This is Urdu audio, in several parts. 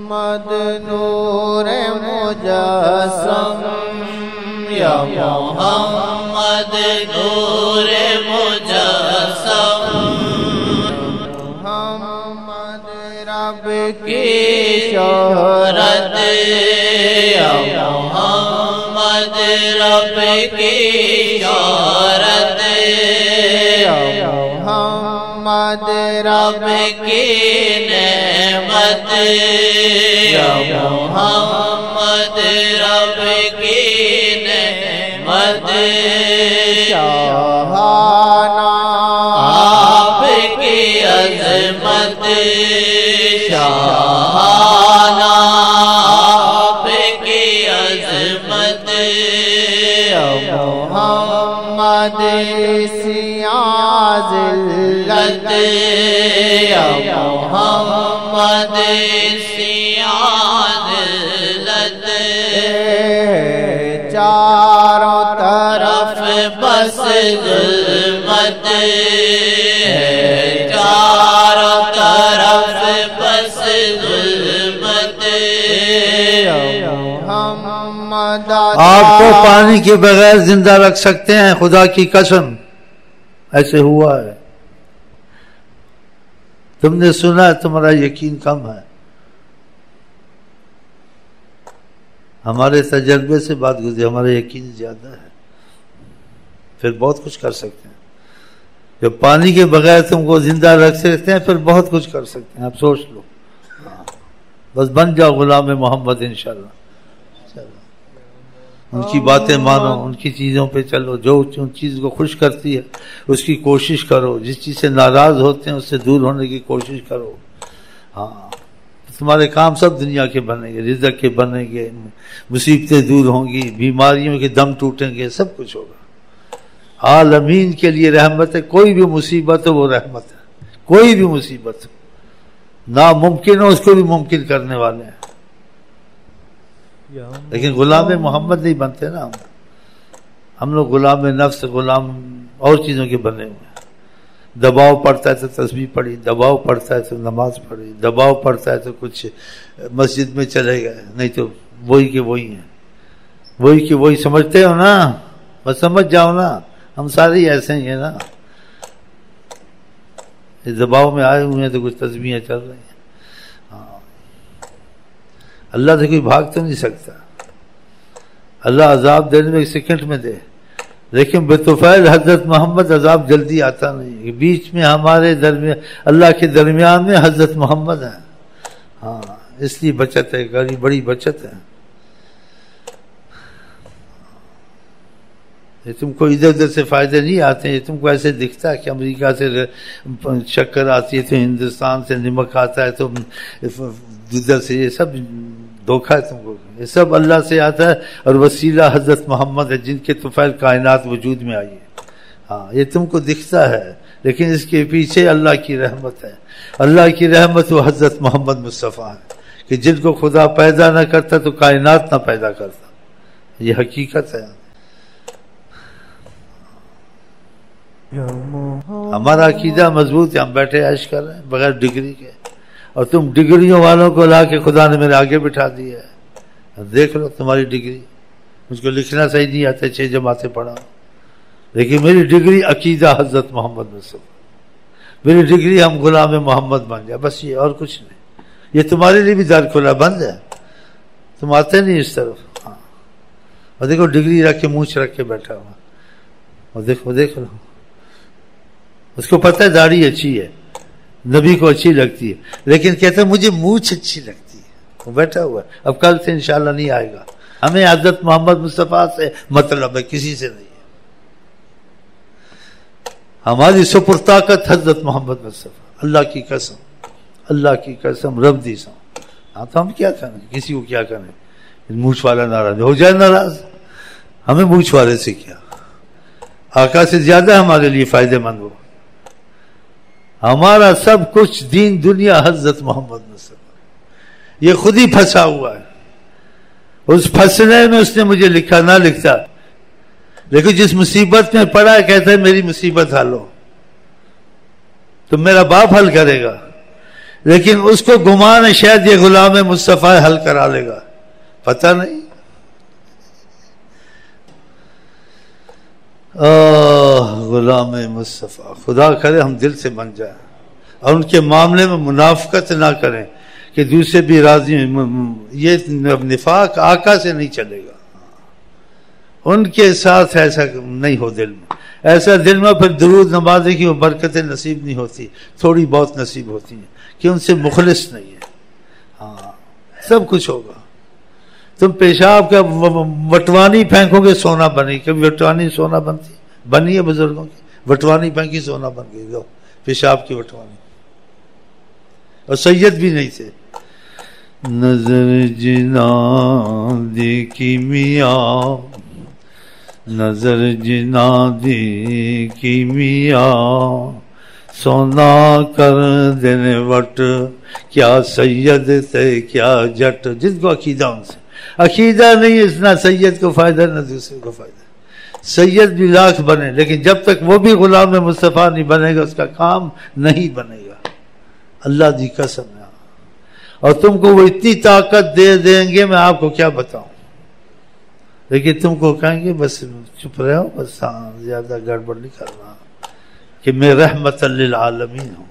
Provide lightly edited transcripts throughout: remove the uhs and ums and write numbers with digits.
محمد نور مجسم یا محمد نور مجسم محمد رب کی شہرت یا محمد رب کی شہرت یا محمد رب کی نعمت یا محمد رب کی نعمت شاہانہ آپ کی عظمت شاہانہ آپ کی عظمت یا محمد سیاہ ذلت یا محمد سیاہ ذلت چاروں طرف بس ظلمت چاروں طرف بس ظلمت یا محمد آپ کو پانی کے بغیر زندہ رکھ سکتے ہیں؟ خدا کی قسم ایسے ہوا ہے. تم نے سنا ہے، تمہارا یقین کم ہے. ہمارے تجربے سے بات گزری، ہمارا یقین زیادہ ہے. پھر بہت کچھ کر سکتے ہیں. جب پانی کے بغیر تم کو زندہ رکھ سکتے ہیں پھر بہت کچھ کر سکتے ہیں. آپ سوچ لو، بس بن جاؤ غلام محمد انشاءاللہ. ان کی باتیں مانو، ان کی چیزوں پہ چلو، جو ان چیز کو خوش کرتی ہے اس کی کوشش کرو، جس چیز سے ناراض ہوتے ہیں اس سے دور ہونے کی کوشش کرو. ہاں، تمہارے کام سب دنیا کے بنیں گے، رزق کے بنیں گے، مصیبتیں دور ہوں گی، بیماریوں کے دم ٹوٹیں گے، سب کچھ ہوگا. عالمین کے لیے رحمت ہے. کوئی بھی مصیبت ہو وہ رحمت ہے. کوئی بھی مصیبت ہو، ناممکن ہو اس کو بھی ممکن کرنے والے ہیں. لیکن غلام محمد نہیں بنتے نا ہم لوگ غلام نفس، غلام اور چیزوں کے بنے ہوئے ہیں. دباؤ پڑتا ہے تو تسبیح پڑھی، دباؤ پڑتا ہے تو نماز پڑھی، دباؤ پڑتا ہے تو کچھ مسجد میں چلے گئے، نہیں تو وہی کے وہی ہیں. وہی کے وہی سمجھتے ہو نا، بس سمجھ جاؤ نا، ہم سارے ہی ایسے ہی ہیں نا. اس دباؤ میں آئے ہوئے ہیں تو کچھ تسبیحیں چل رہی ہیں. اللہ سے کوئی بھاگ تو نہیں سکتا. اللہ عذاب دینے میں 1 سیکنڈ میں دے، لیکن بطفیل حضرت محمد عذاب جلدی آتا نہیں. بیچ میں ہمارے درمیان، اللہ کے درمیان میں حضرت محمد ہیں. ہاں، اس لیے بچت ہے، بڑی بچت ہے. یہ تم کو ادھر ادھر سے فائدے نہیں آتے ہیں. یہ تم کو ایسے دکھتا ہے کہ امریکہ سے شکر آتی ہے تو ہندوستان سے نمک آتا ہے تو ادھر سے، یہ سب دھوکہ ہے تم کو. یہ سب اللہ سے آتا ہے اور وسیلہ حضرت محمد ہے جن کے طفیل کائنات وجود میں آئی ہے. ہاں، یہ تم کو دکھتا ہے لیکن اس کے پیچھے اللہ کی رحمت ہے. اللہ کی رحمت وہ حضرت محمد مصطفیٰ ہے کہ جن کو خدا پیدا نہ کرتا تو کائنات نہ پیدا کرتا. یہ حقیقت ہے. ہمارا عقیدہ مضبوط ہے. ہم بیٹھے عیش کر رہے ہیں بغیر ڈگری کے، اور تم ڈگریوں والوں کو لا کے خدا نے میرے آگے بٹھا دیا ہے. دیکھ لو تمہاری ڈگری. مجھ کو لکھنا صحیح نہیں آتا، 6 جماعتیں پڑھا، لیکن میری ڈگری عقیدہ حضرت محمد مصطفیٰ. میری ڈگری ہم غلام محمد بن جائے، بس یہ، اور کچھ نہیں. یہ تمہارے لیے بھی در کھلا بند ہے. تم آتے نہیں اس طرف. ہاں، اور دیکھو ڈگری رکھ کے مونچھ رکھ کے بیٹھا ہوا، اور دیکھ لو. اس کو پتہ ہے داڑھی اچھی ہے، نبی کو اچھی لگتی ہے، لیکن کہتا ہے مجھے مونچھ اچھی لگتی ہے. وہ بیٹھا ہوا ہے. اب کل سے انشاءاللہ نہیں آئے گا. ہمیں حضرت محمد مصطفیٰ سے مطلب ہے، کسی سے نہیں ہے. ہماری سپر طاقت حضرت محمد مصطفیٰ. اللہ کی قسم، اللہ کی قسم، رب دی سو. ہاں، تو ہم کیا کریں؟ کسی کو کیا کریں؟ مونچھ والا ناراض ہو جائے، ناراض. ہمیں مونچھ والے سے کیا؟ آقا سے زیادہ ہمارے لیے فائدہ مند ہو. ہمارا سب کچھ دین دنیا حضرت محمد مصطفیٰ. یہ خود ہی پھنسا ہوا ہے. اس پھنسنے میں اس نے مجھے لکھا، نہ لکھتا، لیکن جس مصیبت میں پڑا ہے کہتا ہے میری مصیبت حل ہو. تو میرا باپ حل کرے گا. لیکن اس کو گمان ہے شاید یہ غلام مصطفیٰ حل کرا لے گا، پتہ نہیں۔ غلام مصطفیٰ، خدا کرے ہم دل سے بن جائیں اور ان کے معاملے میں منافقت نہ کریں کہ دوسرے بھی راضی ہیں۔ یہ نفاق آقا سے نہیں چلے گا، ان کے ساتھ ایسا نہیں ہو دل میں، ایسا دل میں پھر درود نمازی کی وہ برکتیں نصیب نہیں ہوتی، تھوڑی بہت نصیب ہوتی ہیں کہ ان سے مخلص نہیں ہے۔ ہاں سب کچھ ہوگا، تم پیشاب کا وٹوانی پھینکو گے سونا بنے گی، کبھی وٹوانی سونا بنی ہے بزرگوں کی، وٹوانی پھینکی سونا بن گئی، لو پیشاب کی وٹوانی، اور سید بھی نہیں تھے۔ نظر جنا دیکھی میاں، نظر جنا دیکھی میاں، سونا کر دینے وٹ، کیا سید تھے کیا جٹ۔ جن کو عقیدہ ان سے عقیدہ نہیں، اس نہ سید کو فائدہ نہ دوسرے کو فائدہ۔ سید بھی لاکھ بنے لیکن جب تک وہ بھی غلام مصطفیٰ نہیں بنے گا اس کا کام نہیں بنے گا، اللہ دی قسم ہے۔ اور تم کو وہ اتنی طاقت دے دیں گے میں آپ کو کیا بتاؤں، لیکن تم کو کہیں گے بس چپ رہو، بس ہاں زیادہ گڑبڑ نہیں کرنا کہ میں رحمت للعالمین ہوں۔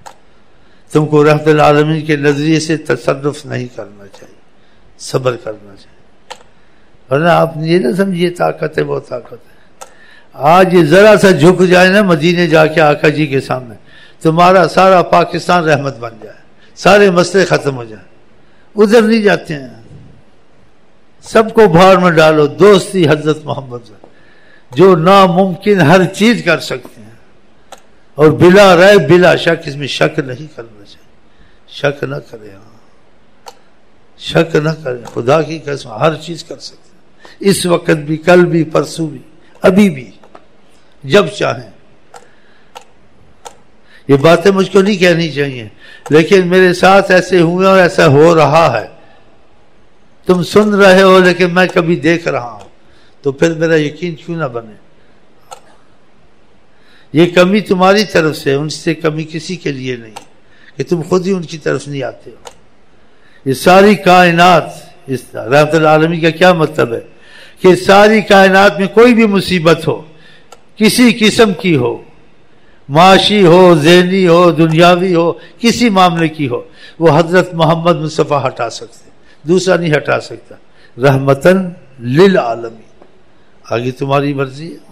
تم کو رحمت للعالمین کے نظریے سے تصرف نہیں کرنا چاہیے، صبر کرنا چاہیے، ورنہ آپ یہ نہ سمجھیے طاقت ہے وہ طاقت ہے۔ آج یہ ذرا سا جھک جائے نا مدینے جا کے آقا جی کے سامنے، تمہارا سارا پاکستان رحمت بن جائے، سارے مسئلے ختم ہو جائیں۔ ادھر نہیں جاتے ہیں، سب کو بھاڑ میں ڈالو، دوستی حضرت محمد سے جو ناممکن ہر چیز کر سکتے ہیں، اور بلا ریب بلا شک، اس میں شک نہیں کرنا چاہیے، شک نہ کرے، شک نہ کرے، خدا کی قسم ہر چیز کر سکتے ہیں، اس وقت بھی، کل بھی، پرسوں بھی، ابھی بھی، جب چاہیں۔ یہ باتیں مجھ کو نہیں کہنی چاہیے، لیکن میرے ساتھ ایسے ہوئے اور ایسا ہو رہا ہے، تم سن رہے ہو لیکن میں کبھی دیکھ رہا ہوں، تو پھر میرا یقین کیوں نہ بنے۔ یہ کمی تمہاری طرف سے، ان سے کمی کسی کے لیے نہیں کہ تم خود ہی ان کی طرف نہیں آتے ہو۔ یہ ساری کائنات، اس رحمت العالمین کا کیا مطلب ہے کہ ساری کائنات میں کوئی بھی مصیبت ہو، کسی قسم کی ہو، معاشی ہو، ذہنی ہو، دنیاوی ہو، کسی معاملے کی ہو، وہ حضرت محمد مصطفیٰ ہٹا سکتے، دوسرا نہیں ہٹا سکتا۔ رحمتاً للعالمین، آگے تمہاری مرضی ہے،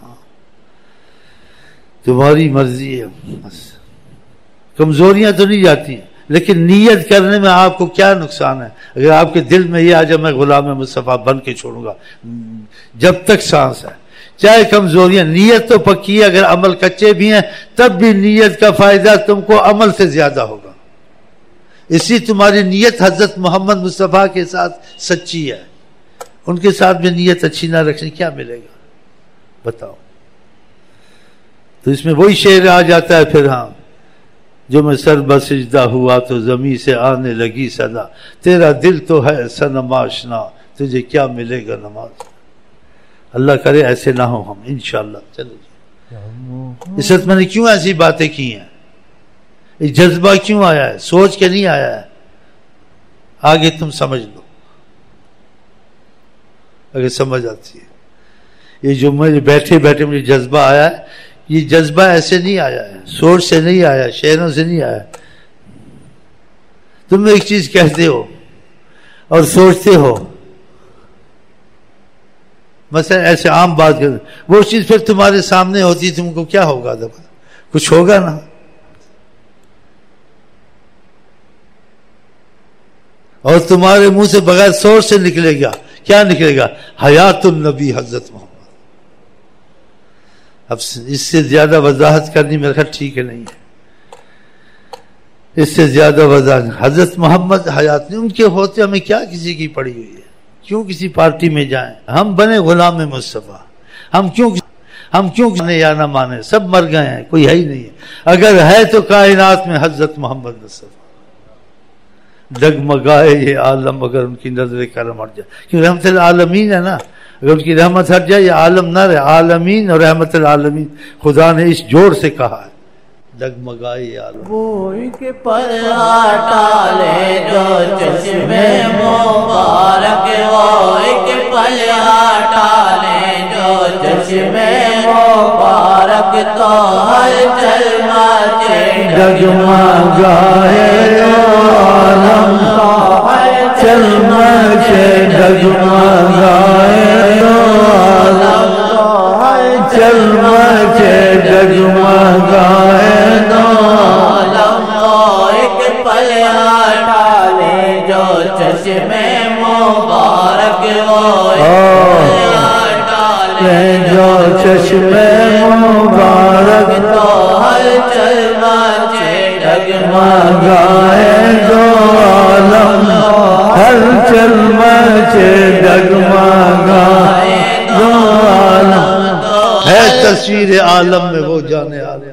تمہاری مرضی ہے، بس کمزوریاں تو نہیں جاتی ہیں، لیکن نیت کرنے میں آپ کو کیا نقصان ہے؟ اگر آپ کے دل میں یہ آ جائے میں غلام مصطفیٰ بن کے چھوڑوں گا، جب تک سانس ہے، چاہے کمزوریاں، نیت تو پکی ہے، اگر عمل کچے بھی ہیں تب بھی نیت کا فائدہ تم کو عمل سے زیادہ ہوگا، اسی تمہاری نیت حضرت محمد مصطفیٰ کے ساتھ سچی ہے، ان کے ساتھ بھی نیت اچھی نہ رکھنے کیا ملے گا بتاؤ؟ تو اس میں وہی شعر آ جاتا ہے پھر، ہاں جو میں سر بسجدہ ہوا تو زمین سے آنے لگی صدا، تیرا دل تو ہے صنم آشنا، تجھے کیا ملے گا نماز۔ اللہ کرے ایسے نہ ہو ہم انشاءاللہ۔ چلو جی، اس وقت میں نے کیوں ایسی باتیں کی ہیں؟ یہ جذبہ کیوں آیا ہے؟ سوچ کے نہیں آیا ہے، آگے تم سمجھ لو اگر سمجھ آتی ہے۔ یہ جو مجھے بیٹھے بیٹھے مجھے جذبہ آیا ہے، یہ جذبہ ایسے نہیں آیا ہے، سوچ سے نہیں آیا، شعروں سے نہیں آیا۔ تم ایک چیز کہتے ہو اور سوچتے ہو، مثلا ایسے عام بات کرتے، وہ چیز پھر تمہارے سامنے ہوتی، تم کو کیا ہوگا؟ کچھ ہوگا نا۔ اور تمہارے منہ سے بغیر سوچ سے نکلے گا، کیا نکلے گا؟ حیات النبی حضرت محمد۔ اب اس سے زیادہ وضاحت کرنی میرے خیال ٹھیک نہیں ہے، اس سے زیادہ وضاحت، حضرت محمد حیات نہیں، ان کے ہوتے ہمیں کیا کسی کی پڑی ہوئی ہے؟ کیوں کسی پارٹی میں جائیں؟ ہم بنے غلام مصطفیٰ، ہم کیوں مانے یا نہ مانے، سب مر گئے ہیں، کوئی ہے ہی نہیں ہے، اگر ہے تو کائنات میں حضرت محمد مصطفیٰ۔ ڈگمگائے یہ عالم اگر ان کی نظر کرم ہٹ جائے، کیونکہ رحمت العالمین ہے نا، اگر ان کی رحمت ہٹ جائے یہ عالم نہ رہے، عالمین اور رحمت العالمین خدا نے اس جوڑ سے کہا ہے، डगमगाए आलम। वो एक पलड़ा टाले जो चश्मे मुबारक, वो एक पलड़ा टाले जो चश्मे मुबारक, तो हर चलमा के डगमगाए आलम, तो हर चलमा के डगमगाए आलम, तो हर चलमा के डगमगाए आलम। एक पलड़ा टाले जो चश्मे मुबारक, वो जो चश्मे मुबारक, तो हर चलमा से डगमगाए दो आलम, हर चलमा से डगमगाए दो आलम। है तस्वीर आलम में वो जाने आलम,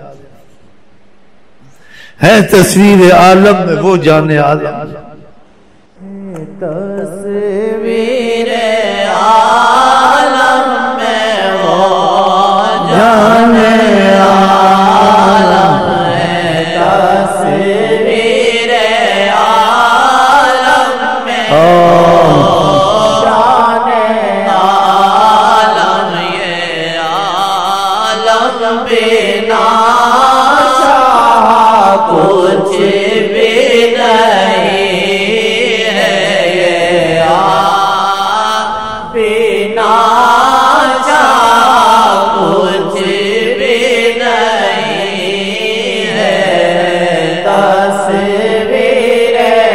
है तस्वीर आलम में वो जाने आलम। तस्वीर आलम में वो जाने आलम है, तस्वीर आलम में जाने आलम। ये आलम बिना कुछ भी नहीं है, ये बिना कुछ भी नहीं है। तस्वीर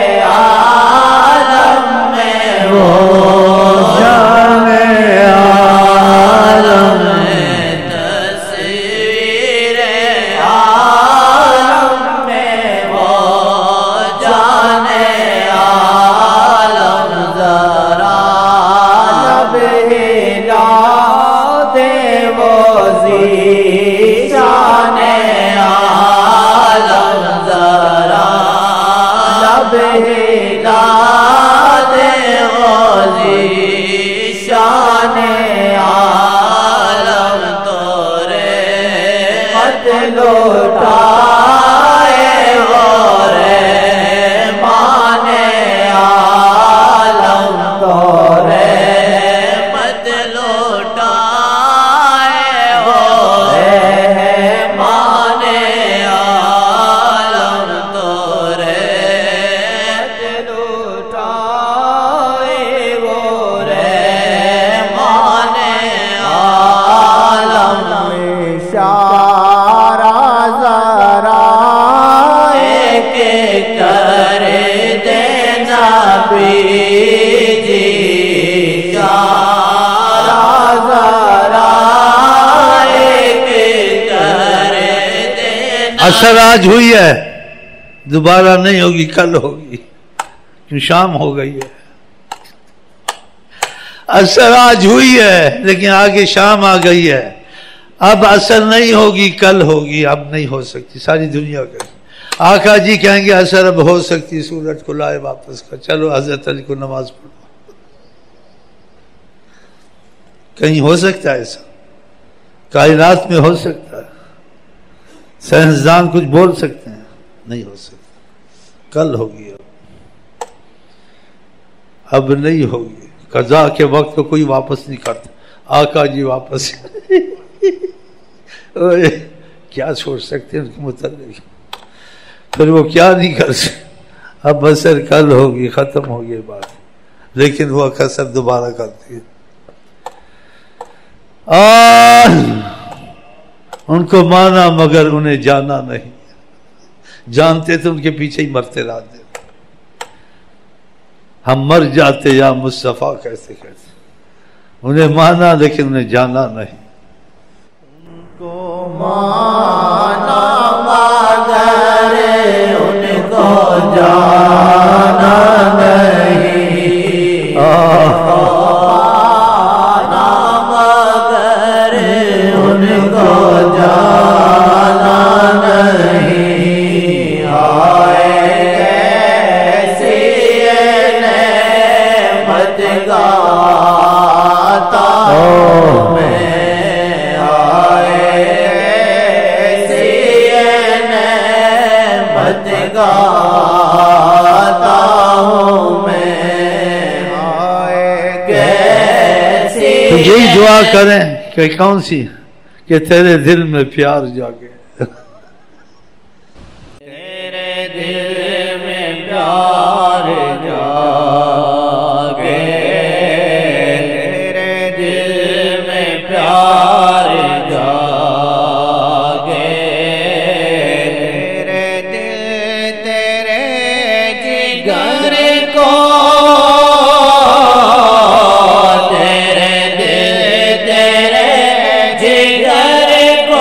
आलम में वो जाने आलम, तस्वीर आलम में वो जाने आलम। जरा लब हिला दे वो ज़ीशाने आलम, जरा लब हिला दे वो ज़ीशाने आलम। तोरे मत लौटाए वो रे माने आलम, तोरे मत लौटाए वो रे माने आलम, तोरे मत लौटाए वो रे माने आलम। इशारा जरा एक कर देना बीजी, इशारा जरा एक कर देना। असर आज हुई है, दोबारा नहीं होगी, कल होगी, क्यों शाम हो गई है। असर आज हुई है लेकिन आगे शाम आ गई है। अब असर नहीं होगी, कल होगी, अब नहीं हो सकती। सारी दुनिया का आका जी कहेंगे असर अब हो सकती, सूरज को लाए वापस कर, चलो हजरत अली को नमाज पढ़ो। कहीं हो सकता है ऐसा? कायनात में हो सकता है? साइंसदान कुछ बोल सकते हैं? नहीं हो सकता। कल होगी, अब नहीं होगी। कज़ा के वक्त को कोई वापस नहीं करता। आका जी वापस ओए, क्या सोच सकते हैं उनके मुताबिक? फिर वो क्या नहीं कर सकते। अब असर कल होगी, खत्म होगी बात, लेकिन वो कसर दोबारा करती है। उनको माना मगर उन्हें जाना नहीं। जानते तो उनके पीछे ही मरते रहते। हम मर जाते या मुस्तफा कैसे कैसे। उन्हें माना लेकिन उन्हें जाना नहीं। उनको माना मगर उनको जाना नहीं। माना मगर उनको जाना नहीं। आए कैसी नेमत गाता मैं, आए कैसी دعا کریں کہ کون سی؟ کہ تیرے دل میں پیار جاگے، تیرے دل میں پیار جاگے، تیرے دل میں پیار جاگے، تیرے دل تیرے جگر کو، تیرے دل تیرے جگر کو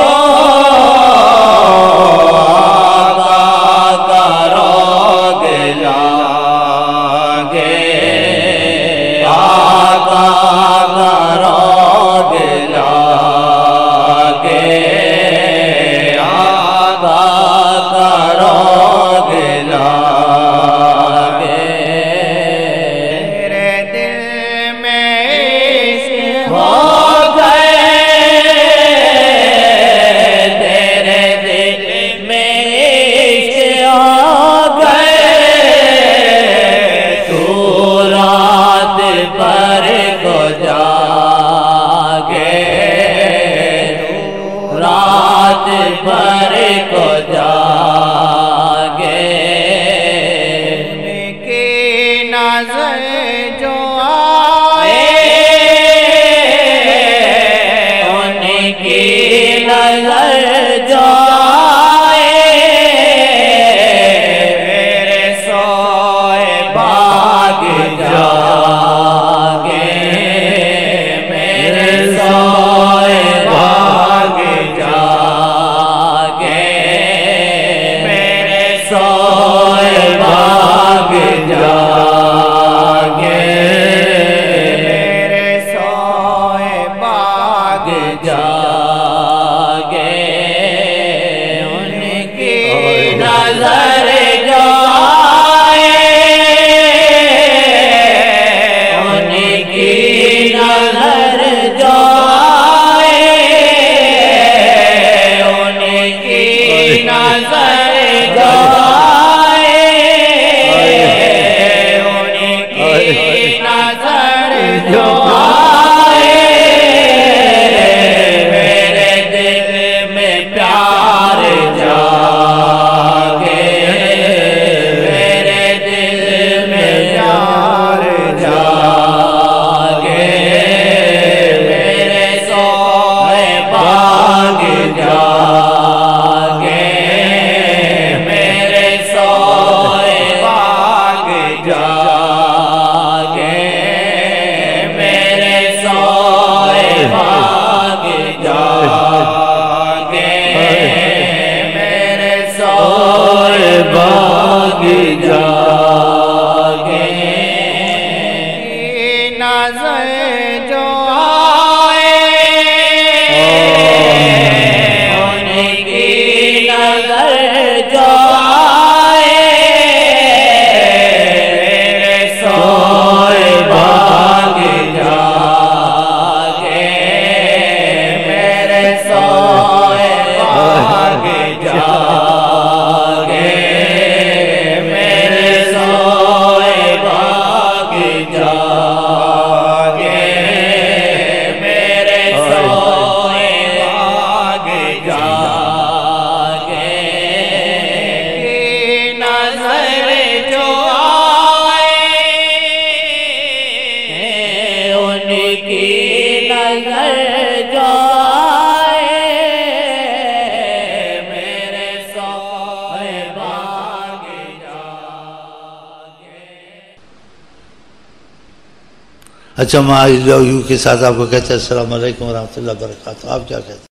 اچھا میں آئی لو یو کے ساتھ آپ کو کہتے ہیں السلام علیکم ورحمۃ اللہ وبرکاتہ. آپ کیا کہتے ہیں؟